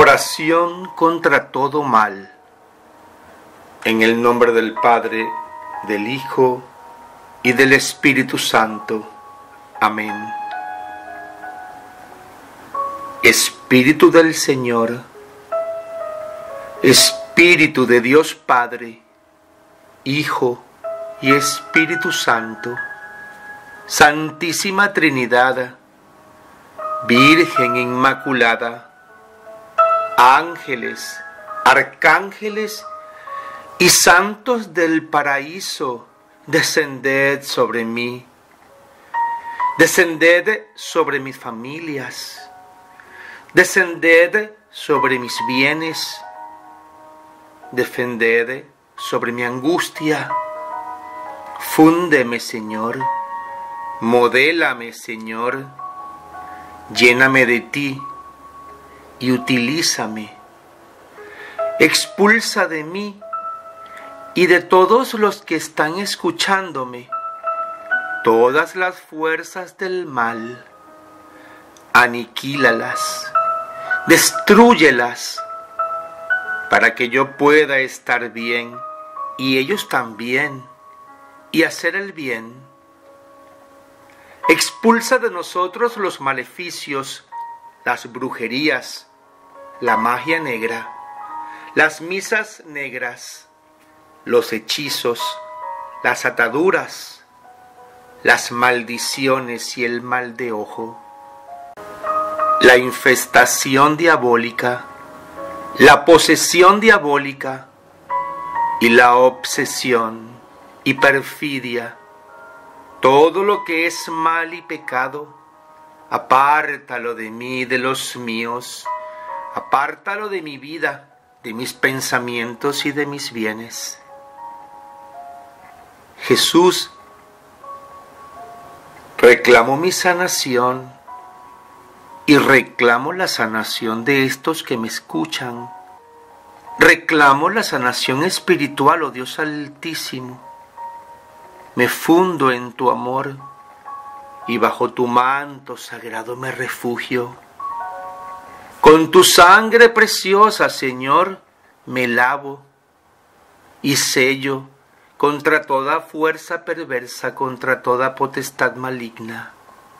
Oración contra todo mal. En el nombre del Padre, del Hijo y del Espíritu Santo. Amén. Espíritu del Señor, Espíritu de Dios Padre, Hijo y Espíritu Santo, Santísima Trinidad, Virgen Inmaculada, ángeles, arcángeles y santos del paraíso, descended sobre mí, descended sobre mis familias, descended sobre mis bienes, defended sobre mi angustia. Fúndeme, Señor, modélame, Señor, lléname de ti y utilízame. Expulsa de mí y de todos los que están escuchándome todas las fuerzas del mal. Aniquílalas, destrúyelas, para que yo pueda estar bien y ellos también, y hacer el bien. Expulsa de nosotros los maleficios, las brujerías, la magia negra, las misas negras, los hechizos, las ataduras, las maldiciones y el mal de ojo, la infestación diabólica, la posesión diabólica y la obsesión y perfidia. Todo lo que es mal y pecado, apártalo de mí, de los míos, apártalo de mi vida, de mis pensamientos y de mis bienes. Jesús, reclamo mi sanación y reclamo la sanación de estos que me escuchan. Reclamo la sanación espiritual, oh Dios Altísimo. Me fundo en tu amor y bajo tu manto sagrado me refugio. Con tu sangre preciosa, Señor, me lavo y sello contra toda fuerza perversa, contra toda potestad maligna.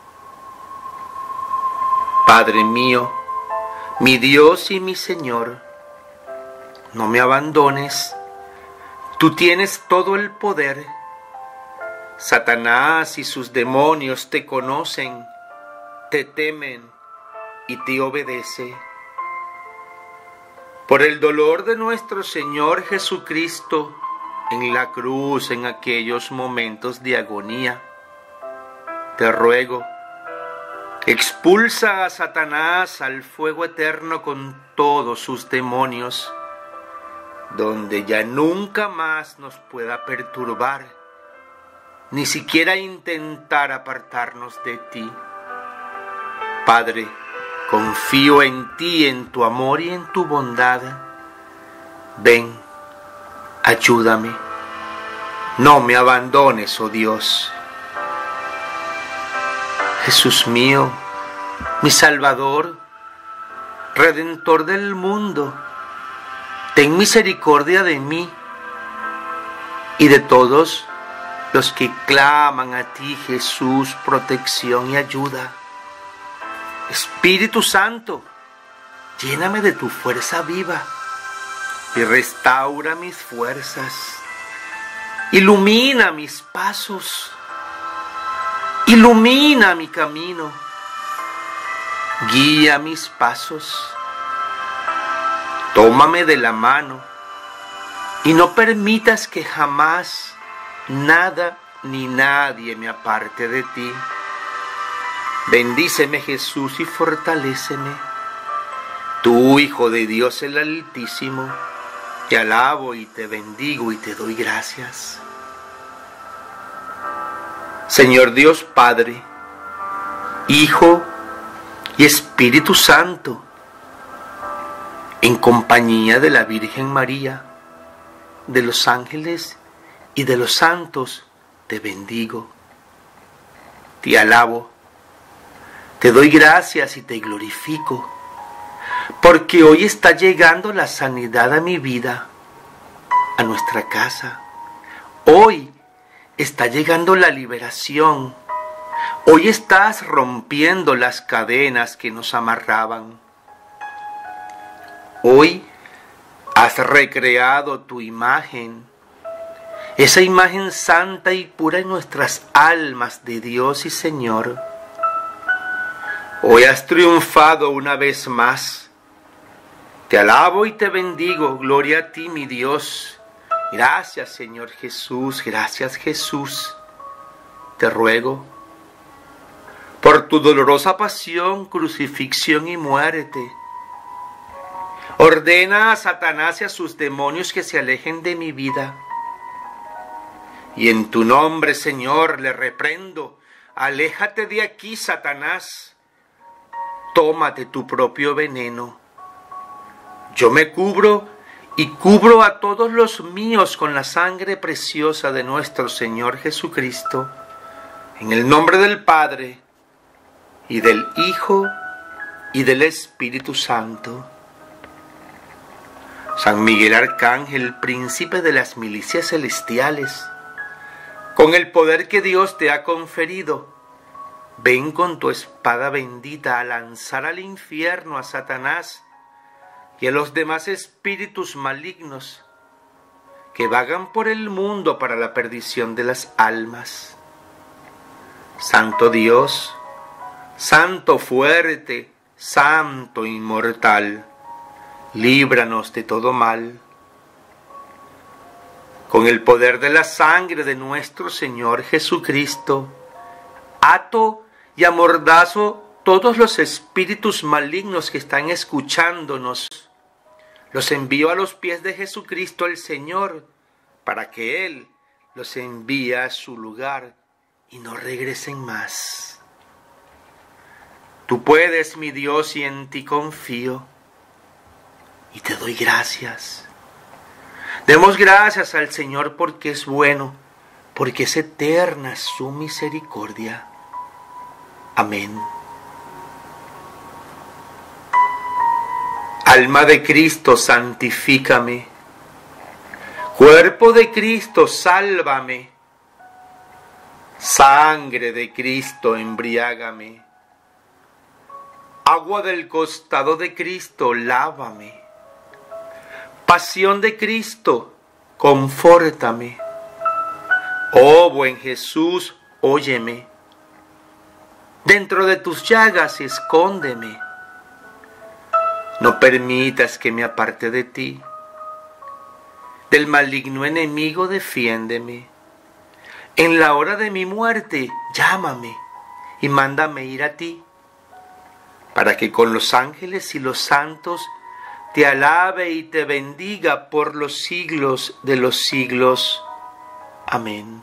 Padre mío, mi Dios y mi Señor, no me abandones. Tú tienes todo el poder. Satanás y sus demonios te conocen, te temen y te obedece. Por el dolor de nuestro Señor Jesucristo en la cruz, en aquellos momentos de agonía, te ruego, expulsa a Satanás al fuego eterno con todos sus demonios, donde ya nunca más nos pueda perturbar, ni siquiera intentar apartarnos de ti. Padre, confío en ti, en tu amor y en tu bondad. Ven, ayúdame. No me abandones, oh Dios. Jesús mío, mi Salvador, Redentor del mundo, ten misericordia de mí y de todos los que claman a ti, Jesús, protección y ayuda. Espíritu Santo, lléname de tu fuerza viva y restaura mis fuerzas. Ilumina mis pasos, ilumina mi camino, guía mis pasos. Tómame de la mano y no permitas que jamás nada ni nadie me aparte de ti. Bendíceme, Jesús, y fortaléceme. Tú, Hijo de Dios el Altísimo, te alabo y te bendigo y te doy gracias. Señor Dios Padre, Hijo y Espíritu Santo, en compañía de la Virgen María, de los ángeles y de los santos, te bendigo, te alabo, te doy gracias y te glorifico, porque hoy está llegando la sanidad a mi vida, a nuestra casa. Hoy está llegando la liberación. Hoy estás rompiendo las cadenas que nos amarraban. Hoy has recreado tu imagen, esa imagen santa y pura en nuestras almas de Dios y Señor. Hoy has triunfado una vez más. Te alabo y te bendigo, gloria a ti, mi Dios. Gracias, Señor Jesús, gracias, Jesús. Te ruego, por tu dolorosa pasión, crucifixión y muerte, ordena a Satanás y a sus demonios que se alejen de mi vida. Y en tu nombre, Señor, le reprendo. Aléjate de aquí, Satanás. Tómate tu propio veneno. Yo me cubro y cubro a todos los míos con la sangre preciosa de nuestro Señor Jesucristo. En el nombre del Padre, y del Hijo, y del Espíritu Santo. San Miguel Arcángel, príncipe de las milicias celestiales, con el poder que Dios te ha conferido, ven con tu espada bendita a lanzar al infierno a Satanás y a los demás espíritus malignos que vagan por el mundo para la perdición de las almas. Santo Dios, Santo fuerte, Santo inmortal, líbranos de todo mal. Con el poder de la sangre de nuestro Señor Jesucristo, ato y amordazo todos los espíritus malignos que están escuchándonos. Los envío a los pies de Jesucristo el Señor, para que Él los envíe a su lugar y no regresen más. Tú puedes, mi Dios, y en ti confío. Y te doy gracias. Demos gracias al Señor porque es bueno, porque es eterna su misericordia. Amén. Alma de Cristo, santifícame. Cuerpo de Cristo, sálvame. Sangre de Cristo, embriágame. Agua del costado de Cristo, lávame. Pasión de Cristo, confórtame. Oh buen Jesús, óyeme. Dentro de tus llagas escóndeme. No permitas que me aparte de ti. Del maligno enemigo defiéndeme. En la hora de mi muerte, llámame y mándame ir a ti, para que con los ángeles y los santos te alabe y te bendiga por los siglos de los siglos. Amén.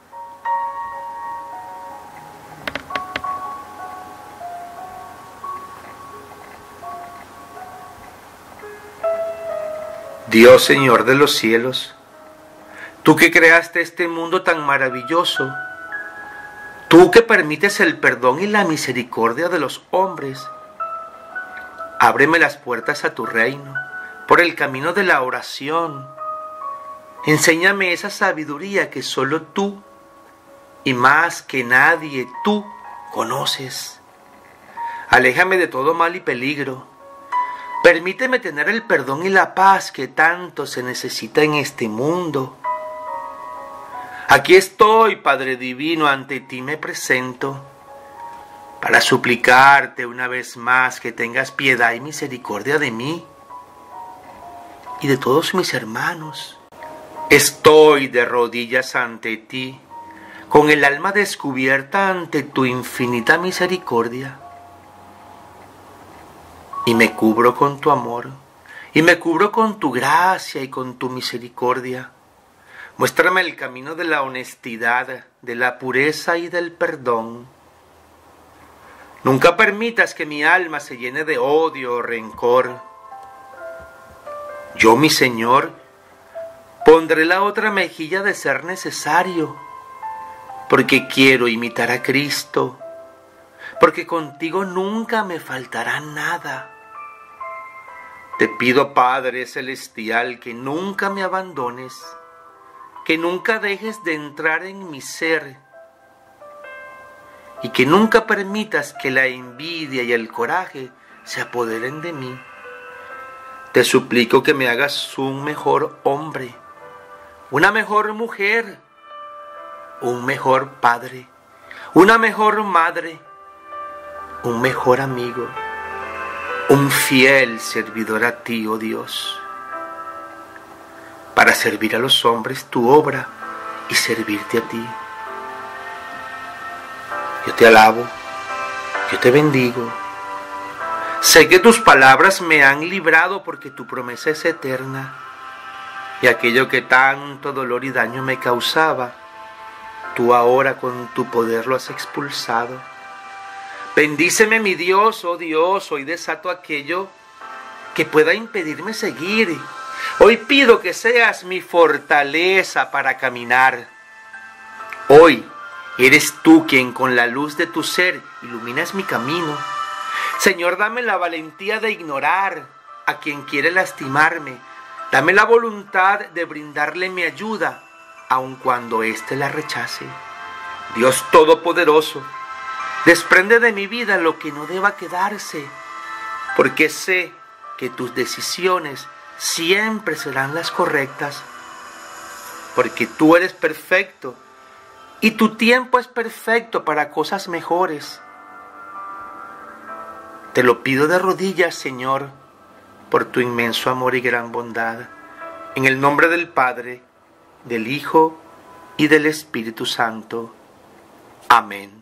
Dios, Señor de los cielos, tú que creaste este mundo tan maravilloso, tú que permites el perdón y la misericordia de los hombres, ábreme las puertas a tu reino por el camino de la oración. Enséñame esa sabiduría que solo tú y más que nadie tú conoces. Aléjame de todo mal y peligro. Permíteme tener el perdón y la paz que tanto se necesita en este mundo. Aquí estoy, Padre Divino, ante ti me presento para suplicarte una vez más que tengas piedad y misericordia de mí y de todos mis hermanos. Estoy de rodillas ante ti, con el alma descubierta ante tu infinita misericordia. Y me cubro con tu amor, y me cubro con tu gracia y con tu misericordia. Muéstrame el camino de la honestidad, de la pureza y del perdón. Nunca permitas que mi alma se llene de odio o rencor. Yo, mi Señor, pondré la otra mejilla de ser necesario, porque quiero imitar a Cristo, porque contigo nunca me faltará nada. Te pido, Padre Celestial, que nunca me abandones, que nunca dejes de entrar en mi ser y que nunca permitas que la envidia y el coraje se apoderen de mí. Te suplico que me hagas un mejor hombre, una mejor mujer, un mejor padre, una mejor madre, un mejor amigo, un fiel servidor a ti, oh Dios, para servir a los hombres tu obra y servirte a ti. Yo te alabo, yo te bendigo. Sé que tus palabras me han librado porque tu promesa es eterna y aquello que tanto dolor y daño me causaba, tú ahora con tu poder lo has expulsado. Bendíceme, mi Dios, oh Dios, hoy desato aquello que pueda impedirme seguir. Hoy pido que seas mi fortaleza para caminar. Hoy eres tú quien con la luz de tu ser iluminas mi camino. Señor, dame la valentía de ignorar a quien quiere lastimarme. Dame la voluntad de brindarle mi ayuda, aun cuando éste la rechace. Dios Todopoderoso, desprende de mi vida lo que no deba quedarse, porque sé que tus decisiones siempre serán las correctas, porque tú eres perfecto y tu tiempo es perfecto para cosas mejores. Te lo pido de rodillas, Señor, por tu inmenso amor y gran bondad, en el nombre del Padre, del Hijo y del Espíritu Santo. Amén.